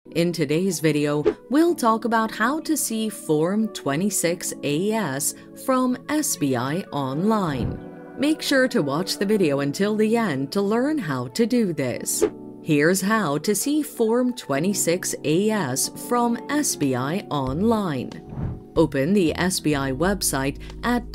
In today's video, we'll talk about how to see Form 26AS from SBI online. Make sure to watch the video until the end to learn how to do this. Here's how to see Form 26AS from SBI online. Open the SBI website at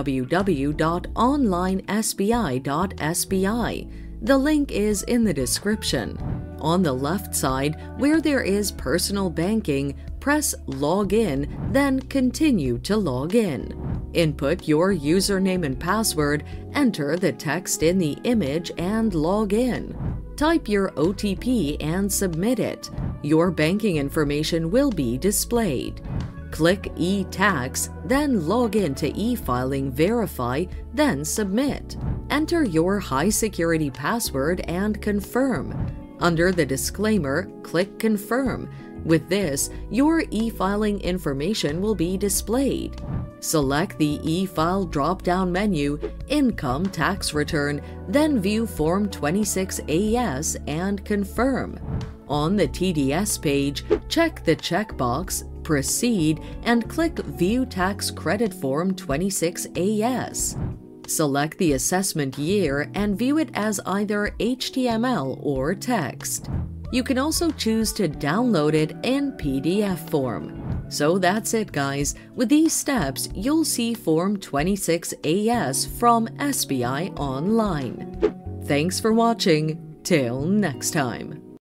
www.onlinesbi.sbi. The link is in the description. On the left side, where there is Personal Banking, press Login, then Continue to log in. Input your username and password, enter the text in the image, and log in. Type your OTP and submit it. Your banking information will be displayed. Click e-Tax, then log in to e-Filing Verify, then submit. Enter your high-security password and confirm. Under the disclaimer, click Confirm. With this, your e-filing information will be displayed. Select the e-file drop-down menu, Income Tax Return, then view Form 26AS and confirm. On the TDS page, check the checkbox, Proceed, and click View Tax Credit Form 26AS. Select the assessment year and view it as either HTML or text. You can also choose to download it in PDF form. So that's it, guys. With these steps, you'll see Form 26AS from SBI online. Thanks for watching. Till next time.